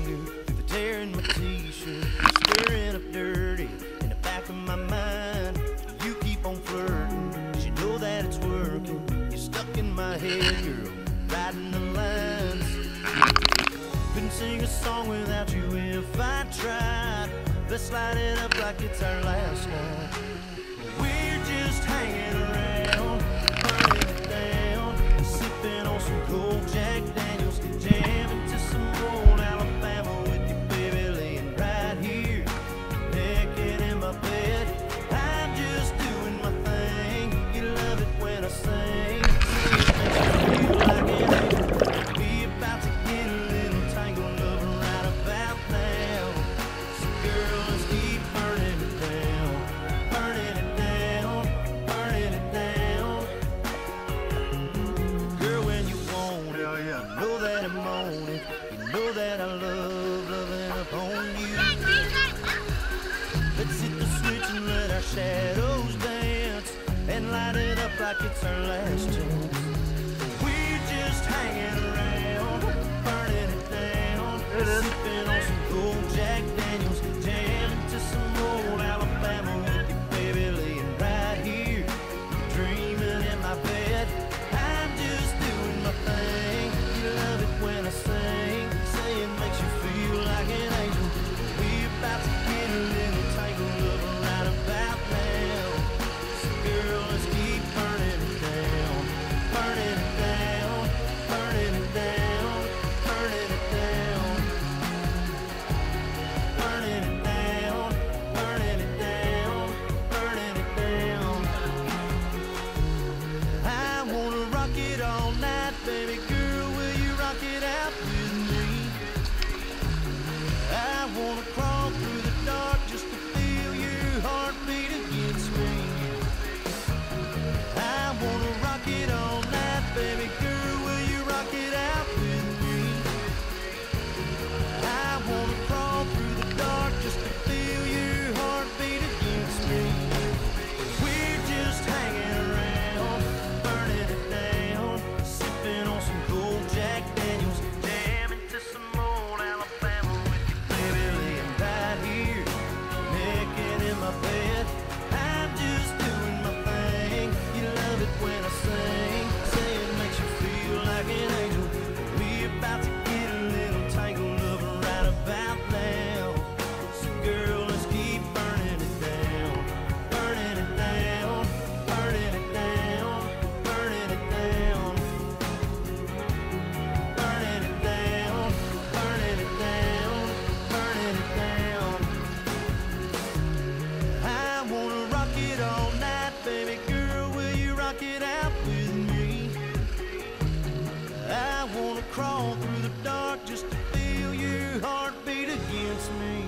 finger through the tear in my t-shirt, stirring up dirty in the back of my mind. You keep on flirting, 'cause you know that it's working. You're stuck in my head, girl, riding the lines. Couldn't sing a song without you if I tried. Let's light it up like it's our last night. We're just hanging around, burning it down, sipping on some cold Jack Daniels, jamming to some old Alabama with you, baby, laying right here, naked in my bed. I'm just doing my thing. You love it when I sing. Feel like an angel. We about to get a little tangled up right about now. So girl, let's keep burning it down, burning it down, burning it down. Girl, when you want it, you know that I'm on it. You know that I love loving up on you. Let's hit the switch and let our shadows dance, and light it up like it's our last chance. We're just hanging around, burning it down, sipping on some cold Jack Daniels, jamming to some old Alabama with you, baby, laying right here, dreaming in my bed. I'm just doing my thing. You love it when I sing, say it makes you feel like an angel. We're about to get a little tangled up right about now. So girl, let's keep burning it down, burning it down, burning it down, burning it down, burning it down, burning it down, burning it down. I wanna rock it all night, baby girl, will you rock it out with me? I wanna crawl through the dark just to feel your heartbeat against me. I wanna rock it all night, baby girl, will you rock it out with me? I wanna crawl through the dark just to feel your heartbeat against me. We're just hanging around, burning it down, sipping on some cold Jack Daniels, jamming to some old Alabama with you, baby, laying right here, naked in my bed. I'm just doing my thing. You love it when I sing, say it makes you feel like an angel. We're about to get a little tangled up right about now. So girl, let's keep burning it down, burning it down, burning it down, burning it down, burning it down, burning it down, burning it down. I wanna rock it all night, baby girl, will you rock it out with me? I wanna crawl through the dark just to feel your heartbeat against me.